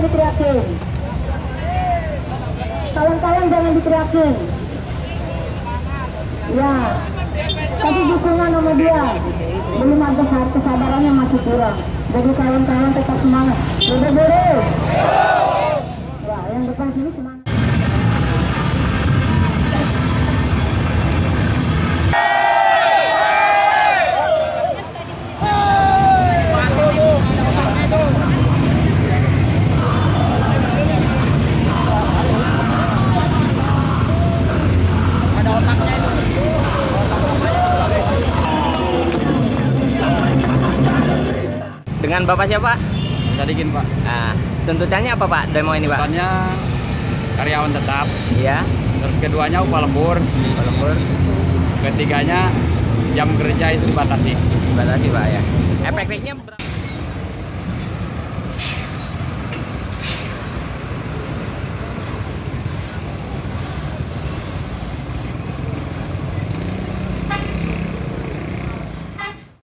diteriakin. Kawan-kawan jangan diteriakin. Ya, kasih dukungan sama dia. Belum ada kesadarannya, masih kurang. Jadi kawan-kawan tetap semangat. Buru-buru. Ya, yang depan sini semangat. Dengan Bapak siapa? Sadikin Pak. Nah, tuntutannya apa Pak demo ini Pak? Tuntutannya karyawan tetap. Iya. Terus keduanya upah lembur. Upah lembur. Ketiganya jam kerja itu dibatasi. Dibatasi Pak ya. Efektifnya berapa?